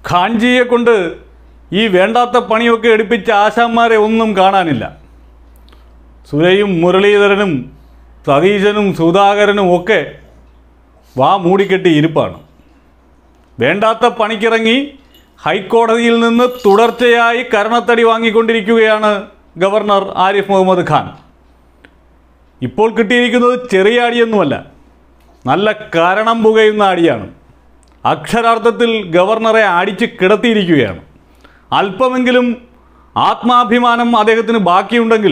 ഖാൻജിയെ കൊണ്ട് ഈ വേണ്ടാത്ത പണിയൊക്കെ എടുപ്പിച്ച ആശാന്മാരെ ഒന്നും കാണാനില്ല. സുരയും മുരളീധരനും സതീശനും സുധാകരനും ഒക്കെ വാ മൂടിക്കെട്ടി ഇരിപ്പാണ്. വേണ്ടാത്ത പണിക്കിറങ്ങി ഹൈക്കോടതിയിൽ നിന്ന് തുടർച്ചയായി കരണത്തടി വാങ്ങിക്കൊണ്ടിരിക്കുകയാണ് ഗവർണർ ആരിഫ് മുഹമ്മദ് ഖാൻ. ഇപ്പോൾ കിട്ടിയിരിക്കുന്നത് ചെറിയ അടിയൊന്നുമല്ല, നല്ല കാരണം പുകയുന്ന അടിയാണ്. അക്ഷരാർത്ഥത്തിൽ ഗവർണറെ അടിച്ച് കിടത്തിയിരിക്കുകയാണ്. അല്പമെങ്കിലും ആത്മാഭിമാനം അദ്ദേഹത്തിന് ബാക്കിയുണ്ടെങ്കിൽ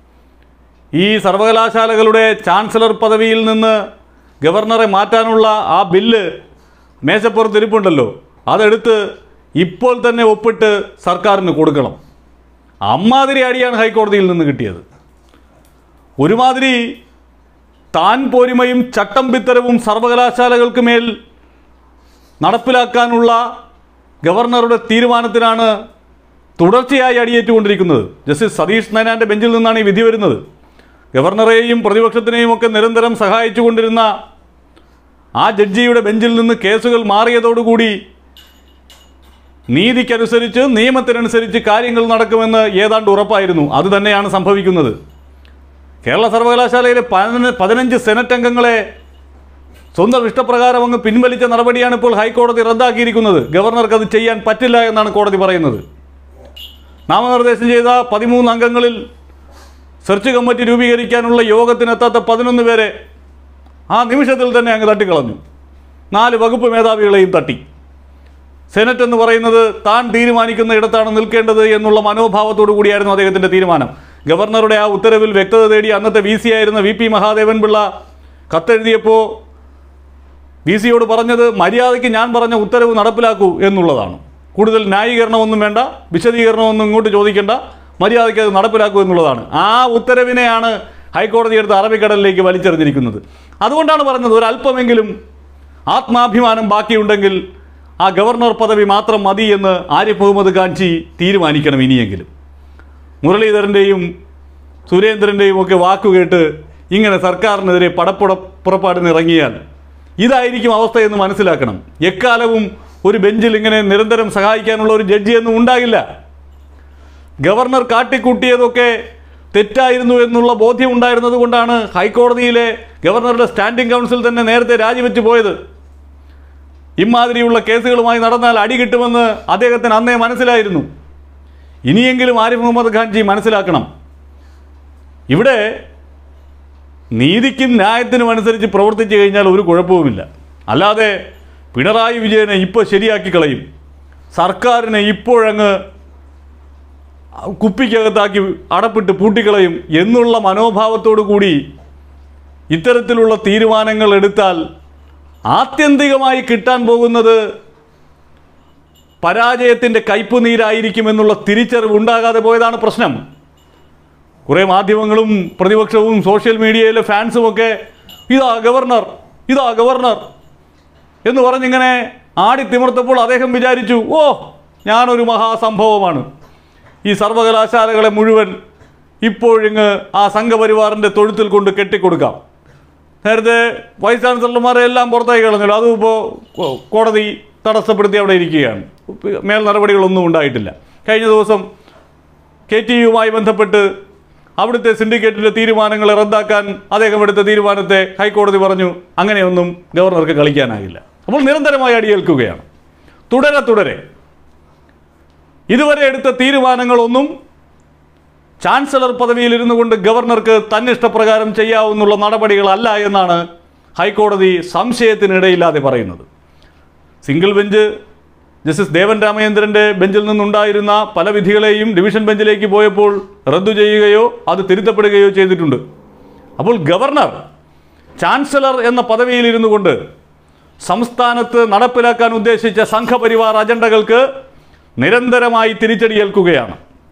ഈ സർവകലാശാലകളുടെ ചാൻസലർ പദവിയിൽ നിന്ന് ഗവർണറെ മാറ്റാനുള്ള ആ ബില്ല് മേശപ്പുറത്തിരിപ്പുണ്ടല്ലോ, അതെടുത്ത് ഇപ്പോൾ തന്നെ ഒപ്പിട്ട് സർക്കാരിന് കൊടുക്കണം. അമ്മാതിരി അടിയാണ് ഹൈക്കോടതിയിൽ നിന്ന് കിട്ടിയത്. ഒരുമാതിരി താൻ പോരിമയും ചട്ടം പിത്തരവും സർവകലാശാലകൾക്ക് മേൽ നടപ്പിലാക്കാനുള്ള ഗവർണറുടെ തീരുമാനത്തിനാണ് തുടർച്ചയായി അടിയേറ്റുകൊണ്ടിരിക്കുന്നത്. ജസ്റ്റിസ് സതീഷ് നൈനാൻ്റെ ബെഞ്ചിൽ നിന്നാണ് ഈ വിധി വരുന്നത്. ഗവർണറെയും പ്രതിപക്ഷത്തിനെയും ഒക്കെ നിരന്തരം സഹായിച്ചു കൊണ്ടിരുന്ന ആ ജഡ്ജിയുടെ ബെഞ്ചിൽ നിന്ന് കേസുകൾ മാറിയതോടുകൂടി നീതിക്കനുസരിച്ച് നിയമത്തിനനുസരിച്ച് കാര്യങ്ങൾ നടക്കുമെന്ന് ഏതാണ്ട് ഉറപ്പായിരുന്നു. അതുതന്നെയാണ് സംഭവിക്കുന്നത്. കേരള സർവകലാശാലയിലെ 15 സെനറ്റ് അംഗങ്ങളെ സ്വന്തം ഇഷ്ടപ്രകാരം അങ്ങ് പിൻവലിച്ച നടപടിയാണ് ഇപ്പോൾ ഹൈക്കോടതി റദ്ദാക്കിയിരിക്കുന്നത്. ഗവർണർക്ക് അത് ചെയ്യാൻ പറ്റില്ല എന്നാണ് കോടതി പറയുന്നത്. നാമനിർദ്ദേശം ചെയ്ത 13 അംഗങ്ങളിൽ സെർച്ച് കമ്മിറ്റി രൂപീകരിക്കാനുള്ള യോഗത്തിനെത്താത്ത 11 പേരെ ആ നിമിഷത്തിൽ തന്നെ അങ്ങ് തട്ടിക്കളഞ്ഞു. 4 വകുപ്പ് മേധാവികളെയും തട്ടി. സെനറ്റ് എന്ന് പറയുന്നത് താൻ തീരുമാനിക്കുന്ന ഇടത്താണ് നിൽക്കേണ്ടത് എന്നുള്ള മനോഭാവത്തോടു കൂടിയായിരുന്നു അദ്ദേഹത്തിൻ്റെ തീരുമാനം. ഗവർണറുടെ ആ ഉത്തരവിൽ വ്യക്തത തേടി അന്നത്തെ VC ആയിരുന്ന VP മഹാദേവൻ പിള്ള കത്തെഴുതിയപ്പോൾ VCയോട് പറഞ്ഞത് മര്യാദയ്ക്ക് ഞാൻ പറഞ്ഞ ഉത്തരവ് നടപ്പിലാക്കൂ എന്നുള്ളതാണ്. കൂടുതൽ ന്യായീകരണമൊന്നും വേണ്ട, വിശദീകരണമൊന്നും ഇങ്ങോട്ട് ചോദിക്കേണ്ട, മര്യാദയ്ക്ക് അത് നടപ്പിലാക്കൂ എന്നുള്ളതാണ്. ആ ഉത്തരവിനെയാണ് ഹൈക്കോടതി എടുത്ത് അറബിക്കടലിലേക്ക് വലിച്ചെറിഞ്ഞിരിക്കുന്നത്. അതുകൊണ്ടാണ് പറഞ്ഞത് ഒരല്പമെങ്കിലും ആത്മാഭിമാനം ബാക്കിയുണ്ടെങ്കിൽ ആ ഗവർണർ പദവി മാത്രം മതി എന്ന് ആരിഫ് മുഹമ്മദ് ഖാൻജി തീരുമാനിക്കണം. ഇനിയെങ്കിലും മുരളീധരൻ്റെയും സുരേന്ദ്രൻ്റെയും ഒക്കെ വാക്കുകേട്ട് ഇങ്ങനെ സർക്കാരിനെതിരെ പുറപ്പാടിനിറങ്ങിയാൽ ഇതായിരിക്കും അവസ്ഥയെന്ന് മനസ്സിലാക്കണം. എക്കാലവും ഒരു ബെഞ്ചിൽ ഇങ്ങനെ നിരന്തരം സഹായിക്കാനുള്ള ഒരു ജഡ്ജിയൊന്നും ഉണ്ടാകില്ല. ഗവർണർ കാട്ടിക്കൂട്ടിയതൊക്കെ തെറ്റായിരുന്നു എന്നുള്ള ബോധ്യം ഉണ്ടായിരുന്നത് കൊണ്ടാണ് ഹൈക്കോടതിയിലെ ഗവർണറുടെ സ്റ്റാൻഡിംഗ് കൗൺസിൽ തന്നെ നേരത്തെ രാജിവെച്ച് പോയത്. ഇമാതിരിയുള്ള കേസുകളുമായി നടന്നാൽ അടി കിട്ടുമെന്ന് അദ്ദേഹത്തിന് അന്നേ മനസ്സിലായിരുന്നു. ഇനിയെങ്കിലും ആരിഫ് മുഹമ്മദ് ഖാൻജി മനസ്സിലാക്കണം, ഇവിടെ നീതിക്കും ന്യായത്തിനും അനുസരിച്ച് പ്രവർത്തിച്ചു കഴിഞ്ഞാൽ ഒരു കുഴപ്പവുമില്ല. അല്ലാതെ പിണറായി വിജയനെ ഇപ്പോൾ ശരിയാക്കി കളയും, സർക്കാരിനെ ഇപ്പോഴങ്ങ് കുപ്പിക്കകത്താക്കി അടപ്പിട്ട് പൂട്ടിക്കളയും എന്നുള്ള മനോഭാവത്തോടു കൂടി ഇത്തരത്തിലുള്ള തീരുമാനങ്ങൾ എടുത്താൽ ആത്യന്തികമായി കിട്ടാൻ പോകുന്നത് പരാജയത്തിൻ്റെ കയ്പുനീരായിരിക്കുമെന്നുള്ള തിരിച്ചറിവ് ഉണ്ടാകാതെ പോയതാണ് പ്രശ്നം. കുറേ മാധ്യമങ്ങളും പ്രതിപക്ഷവും സോഷ്യൽ മീഡിയയിലെ ഫാൻസുമൊക്കെ ഇതാ ഗവർണർ, ഇതാ ഗവർണർ എന്ന് പറഞ്ഞിങ്ങനെ ആടിത്തിമിർത്തപ്പോൾ അദ്ദേഹം വിചാരിച്ചു, ഓ ഞാനൊരു മഹാസംഭവമാണ്, ഈ സർവകലാശാലകളെ മുഴുവൻ ഇപ്പോഴിങ്ങ് ആ സംഘപരിവാറിൻ്റെ തൊഴുത്തിൽ കൊണ്ട് കെട്ടിക്കൊടുക്കാം. നേരത്തെ വൈസ് ചാൻസലർമാരെ എല്ലാം പുറത്തേക്ക് കളഞ്ഞല്ലോ, അതും ഇപ്പോൾ കോടതി തടസ്സപ്പെടുത്തി അവിടെ ഇരിക്കുകയാണ്. മേൽ നടപടികളൊന്നും ഉണ്ടായിട്ടില്ല. കഴിഞ്ഞ ദിവസം KTUമായി ബന്ധപ്പെട്ട് അവിടുത്തെ സിൻഡിക്കേറ്റിൻ്റെ തീരുമാനങ്ങളെ റദ്ദാക്കാൻ അദ്ദേഹം എടുത്ത തീരുമാനത്തെ ഹൈക്കോടതി പറഞ്ഞു അങ്ങനെയൊന്നും ഗവർണർക്ക് കളിക്കാനാകില്ല. അപ്പോൾ നിരന്തരമായി അടിയേൽക്കുകയാണ്. തുടരെ ഇതുവരെ എടുത്ത തീരുമാനങ്ങളൊന്നും ചാൻസലർ പദവിയിലിരുന്നു കൊണ്ട് ഗവർണർക്ക് തന്നിഷ്ടപ്രകാരം ചെയ്യാവുന്ന നടപടികളല്ല എന്നാണ് ഹൈക്കോടതി സംശയത്തിനിടയില്ലാതെ പറയുന്നത്. സിംഗിൾ ബെഞ്ച് ജസ്റ്റിസ് ദേവൻ രാമചന്ദ്രൻ്റെ ബെഞ്ചിൽ നിന്നുണ്ടായിരുന്ന പല വിധികളെയും ഡിവിഷൻ ബെഞ്ചിലേക്ക് പോയപ്പോൾ റദ്ദു ചെയ്യുകയോ അത് തിരുത്തപ്പെടുകയോ ചെയ്തിട്ടുണ്ട്. അപ്പോൾ ഗവർണർ ചാൻസലർ എന്ന പദവിയിലിരുന്നു കൊണ്ട് സംസ്ഥാനത്ത് നടപ്പിലാക്കാൻ ഉദ്ദേശിച്ച സംഘപരിവാർ അജണ്ടകൾക്ക് നിരന്തരമായി തിരിച്ചടിയേൽക്കുകയാണ്.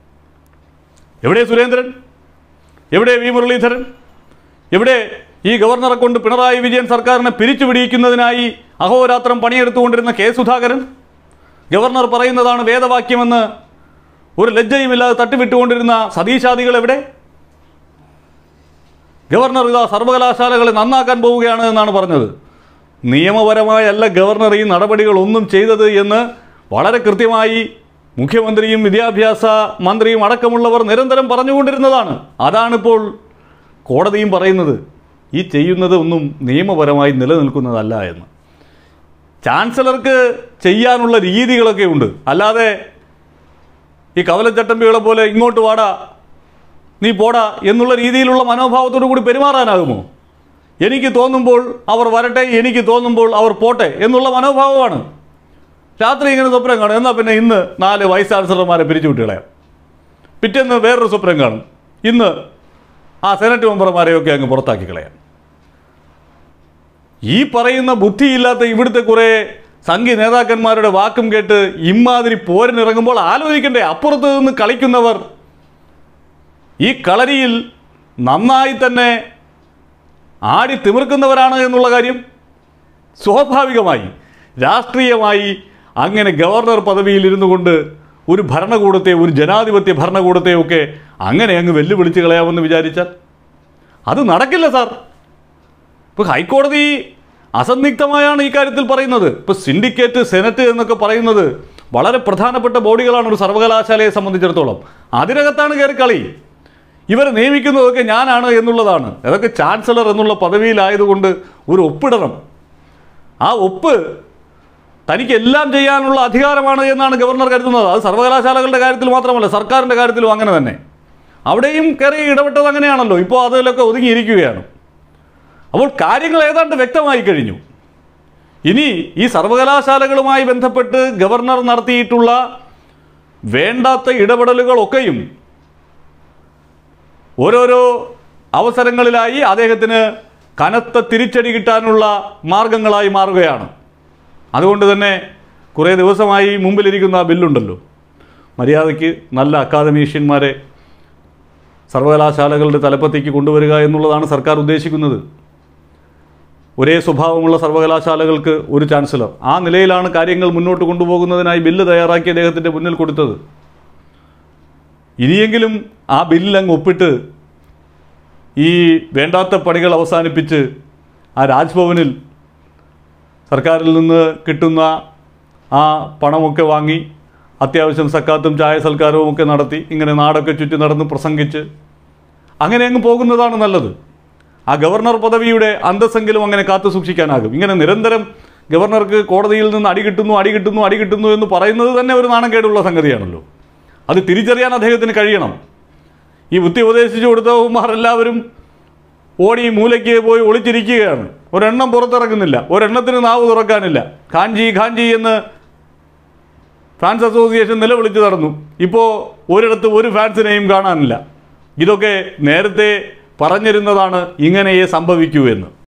എവിടെ സുരേന്ദ്രൻ, എവിടെ വി മുരളീധരൻ, എവിടെ ഈ ഗവർണറെ കൊണ്ട് പിണറായി വിജയൻ സർക്കാരിനെ പിരിച്ചുപിടിയിക്കുന്നതിനായി അഹോരാത്രം പണിയെടുത്തുകൊണ്ടിരുന്ന K. സുധാകരൻ? ഗവർണർ പറയുന്നതാണ് വേദവാക്യമെന്ന് ഒരു ലജ്ജയുമില്ലാതെ തട്ടിവിട്ടുകൊണ്ടിരുന്ന സതീശാദികൾ എവിടെ? ഗവർണർ ഇതാ സർവകലാശാലകളെ നന്നാക്കാൻ പോവുകയാണ് എന്നാണ് പറഞ്ഞത്. നിയമപരമായല്ല ഗവർണർ ഈ നടപടികളൊന്നും ചെയ്തത് എന്ന് വളരെ കൃത്യമായി മുഖ്യമന്ത്രിയും വിദ്യാഭ്യാസ മന്ത്രിയും അടക്കമുള്ളവർ നിരന്തരം പറഞ്ഞുകൊണ്ടിരുന്നതാണ്. അതാണിപ്പോൾ കോടതിയും പറയുന്നത്. ഈ ചെയ്യുന്നത് ഒന്നും നിയമപരമായി നിലനിൽക്കുന്നതല്ല എന്ന്. ചാൻസലർക്ക് ചെയ്യാനുള്ള രീതികളൊക്കെ ഉണ്ട്. അല്ലാതെ ഈ കവലച്ചട്ടമ്പികളെ പോലെ ഇങ്ങോട്ട് വാടാ നീ പോടാ എന്നുള്ള രീതിയിലുള്ള മനോഭാവത്തോടു കൂടി പെരുമാറാനാകുമോ? എനിക്ക് തോന്നുമ്പോൾ അവർ വരട്ടെ, എനിക്ക് തോന്നുമ്പോൾ അവർ പോട്ടെ എന്നുള്ള മനോഭാവമാണ്. രാത്രി ഇങ്ങനെ സ്വപ്നം കാണും, എന്നാൽ പിന്നെ ഇന്ന് 4 വൈസ് ചാൻസലർമാരെ പിരിച്ചുവിട്ട് കളയാം, പിറ്റേന്ന് വേറൊരു സ്വപ്നം കാണും, ഇന്ന് ആ സെനറ്റ് മെമ്പർമാരെയൊക്കെ അങ്ങ് പുറത്താക്കി കളയാം. ഈ പറയുന്ന ബുദ്ധിയില്ലാത്ത ഇവിടുത്തെ കുറേ സംഘി നേതാക്കന്മാരുടെ വാക്കും കേട്ട് ഇമാതിരി പോരിനിറങ്ങുമ്പോൾ ആലോചിക്കണ്ടേ, അപ്പുറത്ത് നിന്ന് കളിക്കുന്നവർ ഈ കളരിയിൽ നന്നായി തന്നെ ആടി തിമിർക്കുന്നവരാണ് എന്നുള്ള കാര്യം. സ്വാഭാവികമായി രാഷ്ട്രീയമായി അങ്ങനെ ഗവർണർ പദവിയിൽ ഇരുന്നു കൊണ്ട് ഒരു ഭരണകൂടത്തെ, ഒരു ജനാധിപത്യ ഭരണകൂടത്തെയൊക്കെ അങ്ങനെ അങ്ങ് വെല്ലുവിളിച്ച് കളയാമെന്ന് വിചാരിച്ചാൽ അത് നടക്കില്ല സാർ. ഇപ്പോൾ ഹൈക്കോടതി അസന്നിഗ്ധമായാണ് ഈ കാര്യത്തിൽ പറയുന്നത്. ഇപ്പോൾ സിൻഡിക്കേറ്റ്, സെനറ്റ് എന്നൊക്കെ പറയുന്നത് വളരെ പ്രധാനപ്പെട്ട ബോഡികളാണ് ഒരു സർവകലാശാലയെ സംബന്ധിച്ചിടത്തോളം. അതിനകത്താണ് കയറി കളി. ഇവരെ നിയമിക്കുന്നതൊക്കെ ഞാനാണ് എന്നുള്ളതാണ്. അതൊക്കെ ചാൻസലർ എന്നുള്ള പദവിയിലായതുകൊണ്ട് ഒരു ഒപ്പിടണം. ആ ഒപ്പ് തനിക്ക് എല്ലാം ചെയ്യാനുള്ള അധികാരമാണ് എന്നാണ് ഗവർണർ കരുതുന്നത്. അത് സർവകലാശാലകളുടെ കാര്യത്തിൽ മാത്രമല്ല, സർക്കാരിൻ്റെ കാര്യത്തിലും അങ്ങനെ തന്നെ. അവിടെയും കയറി ഇടപെട്ടത് അങ്ങനെയാണല്ലോ. ഇപ്പോൾ അതിലൊക്കെ ഒതുങ്ങിയിരിക്കുകയാണ്. അപ്പോൾ കാര്യങ്ങൾ ഏതാണ്ട് വ്യക്തമായി കഴിഞ്ഞു. ഇനി ഈ സർവകലാശാലകളുമായി ബന്ധപ്പെട്ട് ഗവർണർ നടത്തിയിട്ടുള്ള വേണ്ടാത്ത ഇടപെടലുകളൊക്കെയും ഓരോരോ അവസരങ്ങളിലായി അദ്ദേഹത്തിന് കനത്ത തിരിച്ചടി കിട്ടാനുള്ള മാർഗങ്ങളായി മാറുകയാണ്. അതുകൊണ്ട് തന്നെ കുറേ ദിവസമായി മുമ്പിലിരിക്കുന്ന ആ ബില്ലുണ്ടല്ലോ, മര്യാദയ്ക്ക് നല്ല അക്കാദമീഷ്യന്മാരെ സർവകലാശാലകളുടെ തലപ്പത്തേക്ക് കൊണ്ടുവരിക എന്നുള്ളതാണ് സർക്കാർ ഉദ്ദേശിക്കുന്നത്. ഒരേ സ്വഭാവമുള്ള സർവകലാശാലകൾക്ക് ഒരു ചാൻസലർ. ആ നിലയിലാണ് കാര്യങ്ങൾ മുന്നോട്ട് കൊണ്ടുപോകുന്നതിനായി ബില്ല് തയ്യാറാക്കി അദ്ദേഹത്തിൻ്റെ മുന്നിൽ കൊടുത്തത്. ഇനിയെങ്കിലും ആ ബില്ലിൽ അങ്ങ് ഒപ്പിട്ട് ഈ വേണ്ടാത്ത പണികൾ അവസാനിപ്പിച്ച് ആ രാജ്ഭവനിൽ സർക്കാരിൽ നിന്ന് കിട്ടുന്ന ആ പണമൊക്കെ വാങ്ങി അത്യാവശ്യം സക്കാത്തും ചായ സൽക്കാരവും ഒക്കെ നടത്തി ഇങ്ങനെ നാടൊക്കെ ചുറ്റി നടന്ന് പ്രസംഗിച്ച് അങ്ങനെ അങ്ങ് പോകുന്നതാണ് നല്ലത്. ആ ഗവർണർ പദവിയുടെ അന്തസ്സെങ്കിലും അങ്ങനെ കാത്തു സൂക്ഷിക്കാനാകും. ഇങ്ങനെ നിരന്തരം ഗവർണർക്ക് കോടതിയിൽ നിന്ന് അടി കിട്ടുന്നു എന്ന് പറയുന്നത് തന്നെ ഒരു നാണക്കേടുള്ള സംഗതിയാണല്ലോ. അത് തിരിച്ചറിയാൻ അദ്ദേഹത്തിന് കഴിയണം. ഈ ബുദ്ധി ഉപദേശിച്ചു കൊടുത്തവന്മാരെല്ലാവരും ഓടി മൂലയ്ക്ക് പോയി ഒളിച്ചിരിക്കുകയാണ്. ഒരെണ്ണം പുറത്തിറക്കുന്നില്ല, ഒരെണ്ണത്തിന് നാവ് തുറക്കാനില്ല. ഖാൻജി എന്ന് ഫാൻസ് അസോസിയേഷൻ നിലവിളിച്ച് നടന്നു. ഇപ്പോൾ ഒരിടത്ത് ഒരു ഫാൻസിനെയും കാണാനില്ല. ഇതൊക്കെ നേരത്തെ പറഞ്ഞിരുന്നതാണ് ഇങ്ങനെയേ സംഭവിക്കൂ എന്ന്.